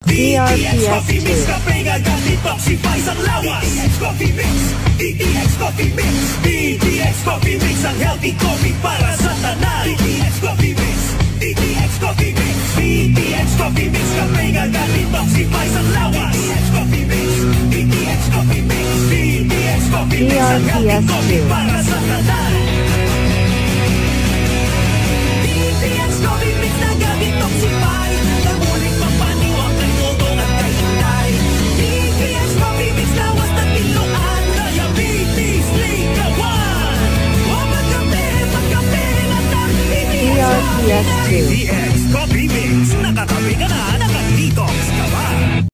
DRPS Coffee Mix, kape nga detoxify sa lawas. DTX Coffee Mix, DTX Coffee Mix, DTX Coffee Mix, ang healthy coffee para sa tanan. DTX Coffee Mix, DTX Coffee Mix, DTX Coffee Mix, kape nga detoxify sa lawas. DTX Coffee Mix, DTX Coffee Mix, DTX Coffee Mix, ang healthy coffee para sa tanan. DTX Coffee Mix na detoxify, namuling papaniwag ng tutong at kahintay. DTX Coffee Mix lawas na tiluan, diabetes, ligawan. O magkape na tang, DRPS 2.